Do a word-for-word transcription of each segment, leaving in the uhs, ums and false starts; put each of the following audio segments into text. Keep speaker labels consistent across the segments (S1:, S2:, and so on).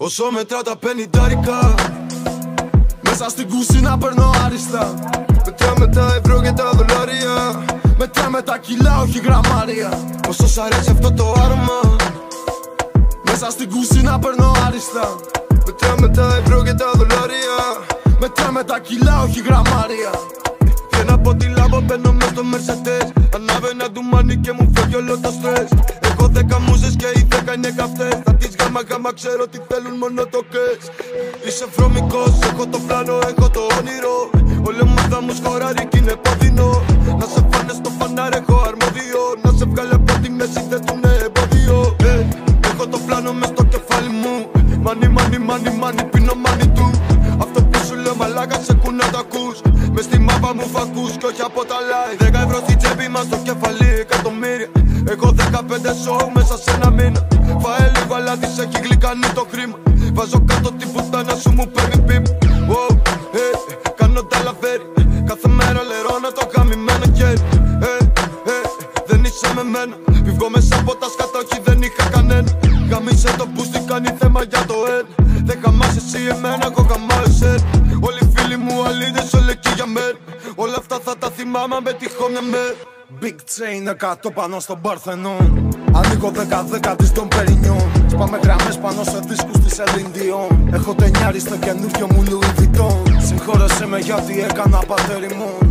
S1: Όσο μετράω τα πενηντάρικα, μέσα στην κουσίνα παίρνω άριστα. Μετράμε τα ευρώ και τα δολάρια, μετράμε τα κιλά, όχι γραμμάρια. Όσο σ' αρέσει αυτό το άρωμα, μέσα στην κουσίνα παίρνω άριστα. Μετράμε τα ευρώ και τα δολάρια, μετράμε τα κιλά, όχι γραμμάρια. Βγαίνω από τη λάμπα, μπαίνω μες στο Mercedes. Ανάβει ένα ντουμάνι και μου φεύγει όλο το στρες. Έχω δέκα μούζες και οι δέκα είναι καυτές. Θα τις γάμα γάμα ξέρω τι θέλουν μόνο το κες. Είσαι βρωμικός, έχω το πλάνο, έχω το όνειρο. Όλη ομάδα μου σκοράρει κι είναι ποδινό. Να σε φάνε στο φανάρι, έχω αρμόδιο. Να σε βγάλει από τη μέση, δεν του είναι εμπόδιο. ε, Έχω το πλάνο μες στο κεφάλι μου. Μάνι, μάνι, μάνι, μάνι, πίνω μάνι του. Αυτό που σου λέω μαλάκα σε κουνά το ακούς. Μες στη μάπα μου φακούς κι όχι από τα like. Δέκα ευρώ στη τσέπη μας στο κεφαλί, εκατομμύρια. Έχω δεκαπέντε σοου μέσα σε ένα μήνα. Φάε λίγο αλλά της έχει γλυκάνει το χρήμα. Βάζω κάτω την πουτάνα σου μου παίρνει πιπ. Wow, hey, κάνω τα λαφέρι. Κάθε μέρα λερώνω το γαμημένο χέρι. hey, hey, Δεν είσαι με μένα. Φύγω μέσα από τα σκατά, όχι δεν είχα κανένα. Γαμίσε το μπούστι, κάνει θέμα για το εν. Δεν χαμάς εσύ εμένα, εγώ χαμάω εσένα. Όλοι οι φίλοι μου αλήτες, όλοι εκεί για μένα. Όλα αυτά θα τα θυμάμαι με τυχόν μια μέρα.
S2: Big chain εκατό πάνω στον Παρθενόν. Ανοίγω δέκα δέκα της Dom Perignon. Σπάμε γραμμές πάνω σε δίσκους της Celine Dion. Έχω ταινιάρι στο καινούριο μου Louis Vuitton. Συγχώρεσέ με γιατί έκανα πατέρι μου.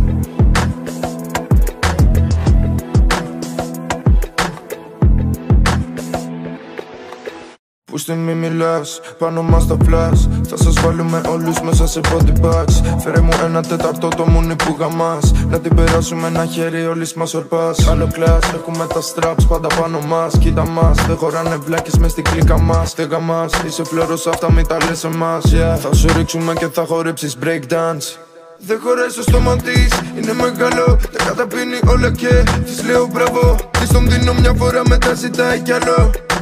S3: Που στη μη μιλάς, πάνω μας τα flash. Θα σας βάλουμε όλους μέσα σε body bags. Φέρε μου ένα τέταρτο το μουνί που γαμάς. Να την περάσουμε ένα χέρι όλης μας ορπάς. Άλλο κλάς, έχουμε τα straps πάντα πάνω μας. Κοίτα μας, δεν χωράνε βλάκες μες στην κλίκα μας. Δεν γαμάς, είσαι φλόρος αυτά μην τα λες εμάς. yeah. Θα σου ρίξουμε και θα χορέψεις breakdance. Δεν χωράει στο στόμα της, είναι μεγάλο. Τα καταπίνει όλα και της λέω μπράβο. Της τον δίνω μια φορά μετά ζητάει κι άλλο.